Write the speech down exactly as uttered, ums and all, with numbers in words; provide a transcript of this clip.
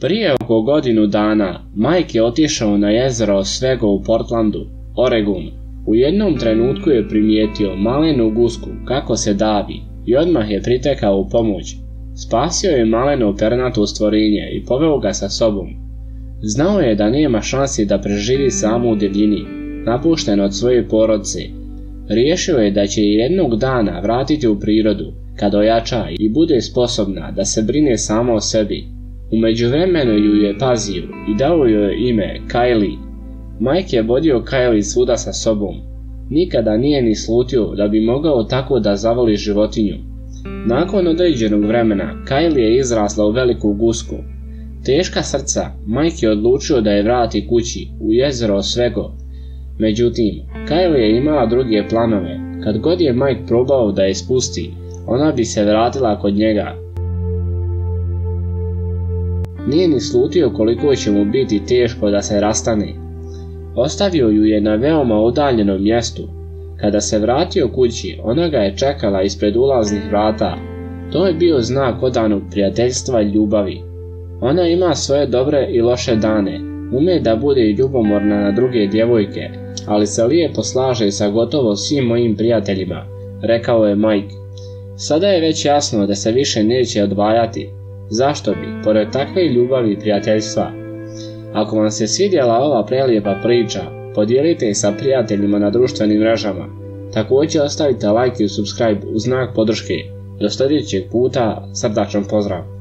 Prije oko godinu dana Mike je otišao na jezero Oswego u Portlandu, Oregonu. U jednom trenutku je primijetio malenu gusku kako se davi i odmah je pritekao u pomoć. Spasio je maleno pernato stvorenje i poveo ga sa sobom. Znao je da nema šansi da preživi samo u divljini, napušten od svoje porodice. Riješio je da će je jednog dana vratiti u prirodu, kad ojača i bude sposobna da se brine sama o sebi. U međuvremenu ju je pazio i dao joj ime Kylie. Mike je vodio Kylie svuda sa sobom. Nikada nije ni slutio da bi mogao tako da zavoli životinju. Nakon određenog vremena Kylie je izrasla u veliku gusku. Teška srca, Mike je odlučio da je vrati kući u jezero Oswego. Međutim, Kylie je imala druge planove. Kad god je Mike probao da je spusti, ona bi se vratila kod njega. Nije ni slutio koliko će mu biti teško da se rastane. Ostavio ju je na veoma udaljenom mjestu. Kada se vratio kući, ona ga je čekala ispred ulaznih vrata. To je bio znak odanog prijateljstva i ljubavi. Ona ima svoje dobre i loše dane, ume da bude ljubomorna na druge djevojke, ali se lijepo slaže sa gotovo svim mojim prijateljima, rekao je Mike. Sada je već jasno da se više neće odvajati. Zašto bi, pored takve ljubavi i prijateljstva? Ako vam se svidjela ova prelijepa priča, podijelite je sa prijateljima na društvenim mrežama. Također ostavite like i subscribe u znak podrške. Do sljedećeg puta, srdačan pozdrav!